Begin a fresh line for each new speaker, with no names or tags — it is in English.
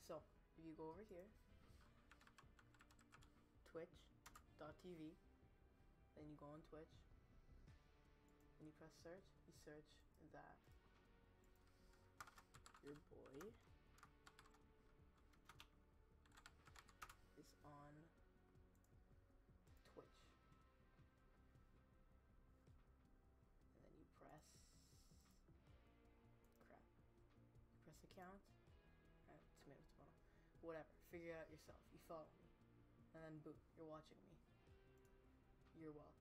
So if you go over here, twitch.tv, then you go on Twitch, and you press search. You search that your boy is on Twitch, and then you press crap. You press account. Tomato, whatever. Figure it out yourself. You follow me, and then boom, you're watching me. You're welcome.